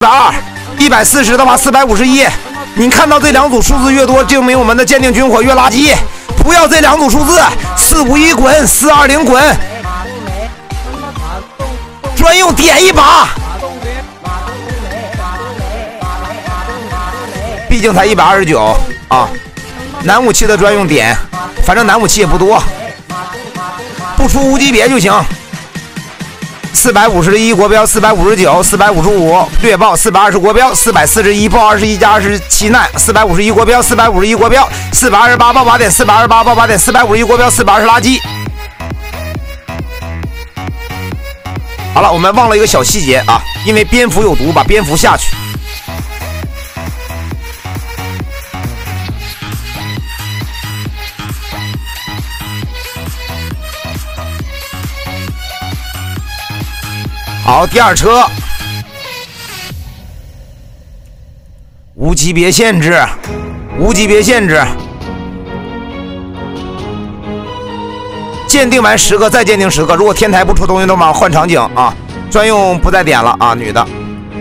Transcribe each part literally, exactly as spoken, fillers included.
二，一百四十的话四百五十一。你看到这两组数字越多，证明我们的鉴定军火越垃圾。不要这两组数字，四五一滚，四二零滚，专用点一把。毕竟才一百二十九啊，男武器的专用点，反正男武器也不多，不出无级别就行。四百五十一国标，四百五十九，四百五十五略爆，四百二十国标，四百四十一爆二十一加二十七耐，四百五十一国标，四百五十一国标，四百二十八爆八点，四百二十八爆八点，四百五十一国标，四百二十垃圾。好了，我们忘了一个小细节啊，因为蝙蝠有毒，把蝙蝠下去。好，第二车无级别限制，无级别限制，鉴定完十个再鉴定十个，如果天台不出东西的话换场景啊，专用不再点了啊，女的。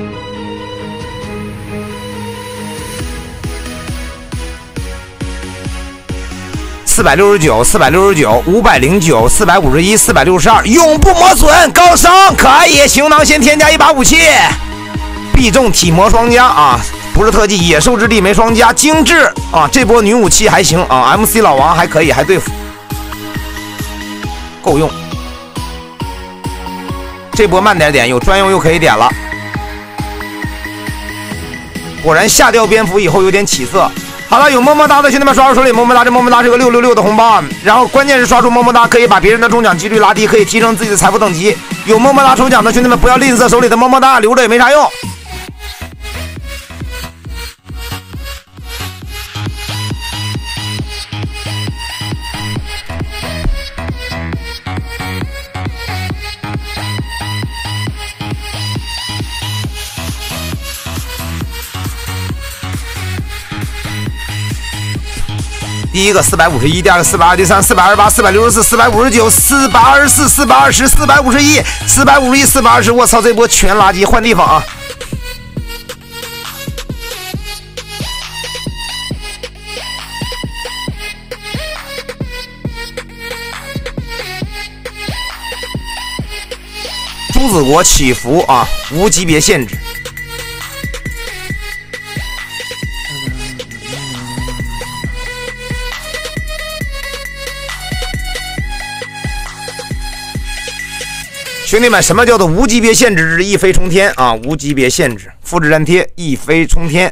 四百六十九，四百六十九，五百零九，四百五十一，四百六十二，永不磨损，高升可以。行囊先添加一把武器，必中体魔双加啊，不是特技，野兽之力没双加，精致啊。这波女武器还行啊 ，M C 老王还可以，还对付，够用。这波慢点点，有专用又可以点了。果然下掉蝙蝠以后有点起色。好了，有么么哒的兄弟们刷入手里，么么哒，这么么哒是个六六六的红包啊！然后关键是刷出么么哒可以把别人的中奖几率拉低，可以提升自己的财富等级。有么么哒抽奖的兄弟们不要吝啬手里的么么哒，留着也没啥用。第一个四百五十一，第二个四百二，第三四百二十八，四百六十四，四百五十九，四百二十四，四百二十，四百五十一，四百五十一，四百二十，我操，这波全垃圾，换地方啊！朱子国起伏啊，无级别限制。兄弟们，什么叫做无级别限制之一飞冲天啊？无级别限制，复制粘贴，一飞冲天，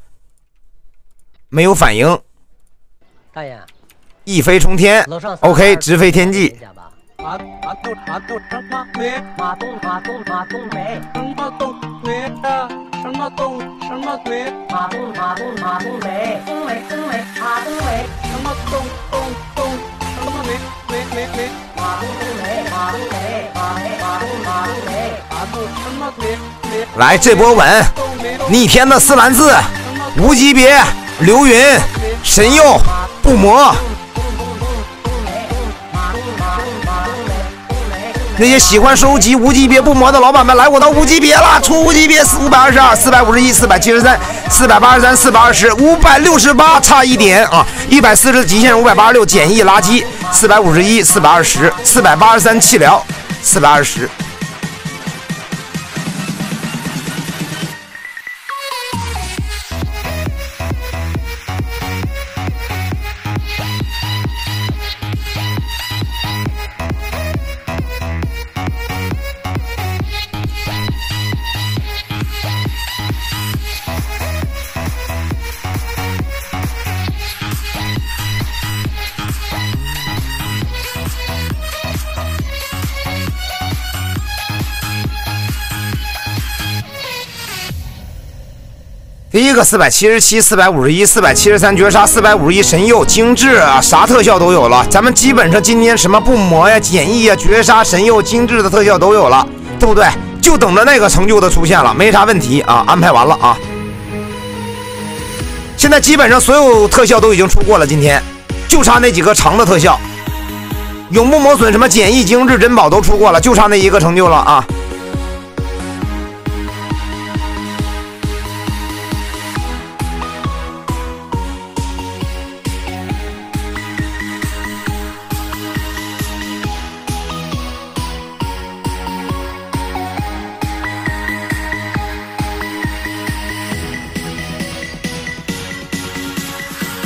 没有反应。大爷，一飞冲天 ，OK， 直飞天际。什么东什么鬼？马东马东马东雷，东雷东雷马东雷，什么东东东什么雷雷雷雷？马东东雷马东雷马雷马东马东雷马东什么雷雷？来，这波稳，逆天的四蓝字，无级别，流云，神佑，不磨。那些喜欢收集无级别不磨的老板们，来我到无级别了，出无级别五百二十二、四百五十一、四百七十三、四百八十三、四百二十、五百六十八，差一点啊！一百四十的极限五百八十六，简易垃圾，四百五十一、四百二十、四百八十三气疗，四百二十。第一个四百七十七、四百五十一、四百七十三绝杀、四百五十一神佑精致啊，啥特效都有了。咱们基本上今天什么不磨呀、简易呀、绝杀、神佑、精致的特效都有了，对不对？就等着那个成就的出现了，没啥问题啊，安排完了啊。现在基本上所有特效都已经出过了，今天就差那几个长的特效，永不磨损、什么简易、精致、珍宝都出过了，就差那一个成就了啊。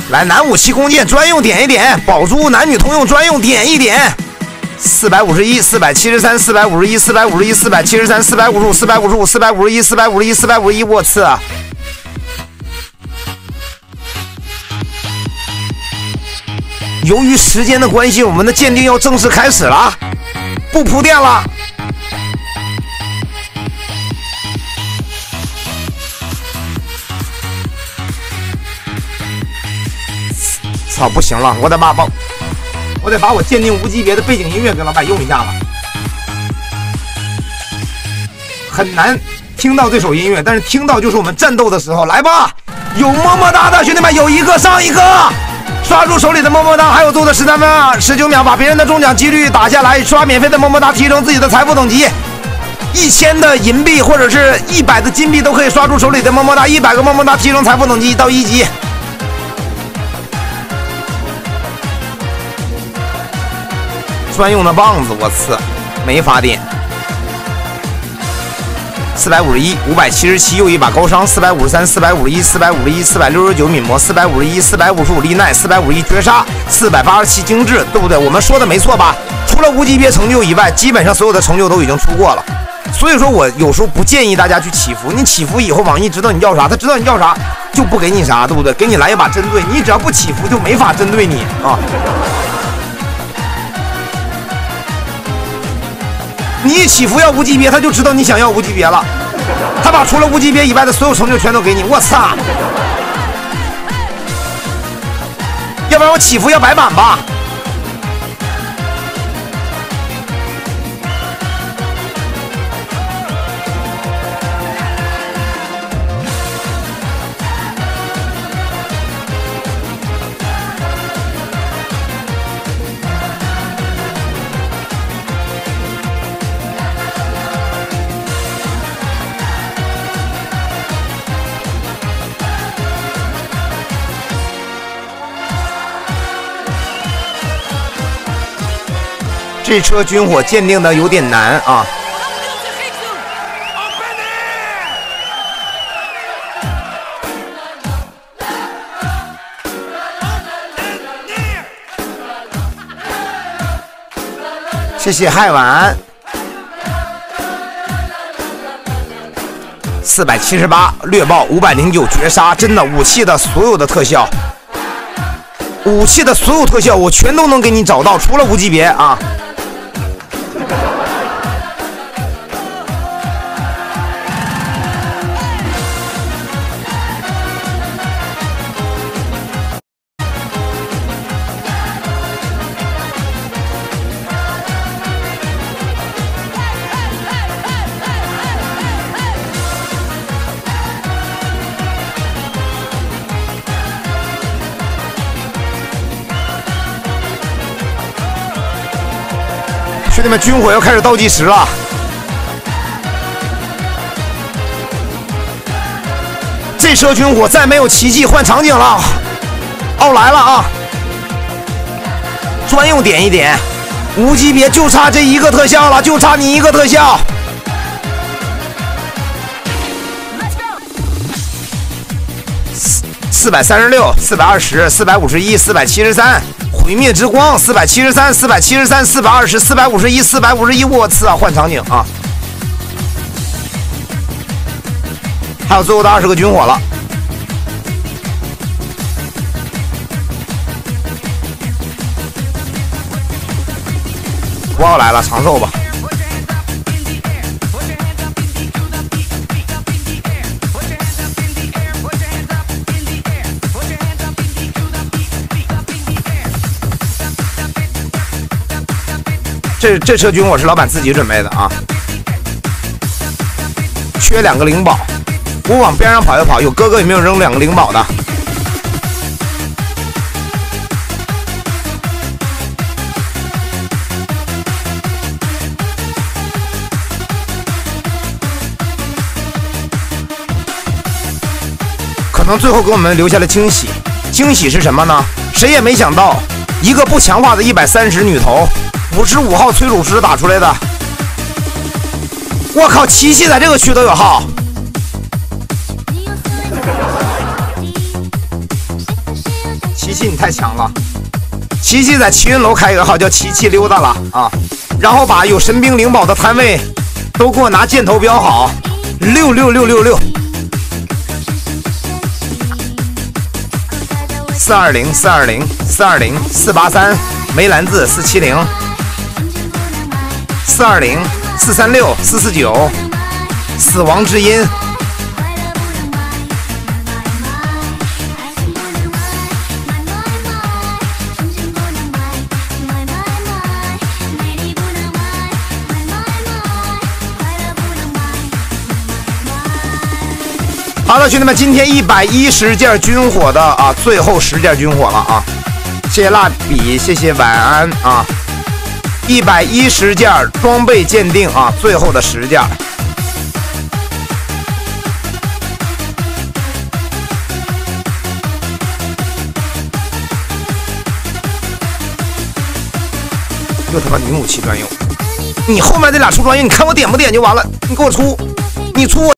来，男武器弓箭专用点一点，宝珠男女通用专用点一点。四百五十一、四百七十三、四百五十一、四百五十一、四百七十三、四百五十五、四百五十五、四百五十一、四百五十一、四百五十一，我操！由于时间的关系，我们的鉴定要正式开始了，不铺垫了。操，不行了，我得把把，我得把我鉴定无级别的背景音乐给老板用一下了。很难听到这首音乐，但是听到就是我们战斗的时候。来吧，有么么哒的兄弟们，有一个上一个。刷住手里的么么哒，还有多的十三秒、十九秒，把别人的中奖几率打下来，刷免费的么么哒，提升自己的财富等级。一千的银币或者是一百的金币都可以刷住手里的么么哒，一百个么么哒提升财富等级到一级。专用的棒子，我操，没法点。四百五十一、五百七十七又一把高伤，四百五十三、四百五十一、四百五十一、四百六十九泯魔，四百五十一、四百五十五力耐，四百五十一绝杀，四百八十七精致，对不对？我们说的没错吧？除了无级别成就以外，基本上所有的成就都已经出过了。所以说我有时候不建议大家去祈福，你祈福以后，网易知道你要啥，他知道你要啥，就不给你啥，对不对？给你来一把针对，你只要不祈福，就没法针对你啊。你一起伏要无级别，他就知道你想要无级别了，他把除了无级别以外的所有成就全都给你。我操！要不然我起伏要白板吧。这车军火鉴定的有点难啊！谢谢海碗。四百七十八掠爆，五百零九绝杀，真的武器的所有的特效，武器的所有特效我全都能给你找到，除了无级别啊！兄弟们，军火要开始倒计时了。这车军火再没有奇迹，换场景了。奥来了啊！专用点一点，无级别就差这一个特效了，就差你一个特效。四百三十六、四百二十、四百五十一、四百七十三。毁灭之光四百七十三、四百七十三、四百二十、四百五十一、四百五十一，我操！换场景啊！还有最后的二十个军火了。不要来了，长寿吧。这这车军火是老板自己准备的啊，缺两个灵宝，我往边上跑一跑，有哥哥有没有扔两个灵宝的？可能最后给我们留下了惊喜，惊喜是什么呢？谁也没想到，一个不强化的一百三十女头。五十五号催乳师打出来的，我靠！七系在这个区都有号，七太强了。琪琪在齐云楼开一个号叫琪琪溜达了啊，然后把有神兵灵宝的摊位都给我拿箭头标好，六六六六六。四二零四二零四二零四八三梅兰字四七零四二零四三六四四九死亡之音。好了，兄弟们，今天一百一十件军火的啊，最后十件军火了啊！谢谢蜡笔，谢谢晚安啊！一百一十件装备鉴定啊，最后的十件。又他妈女武器专用，你后面那俩出专业，你看我点不点就完了，你给我出，你出我。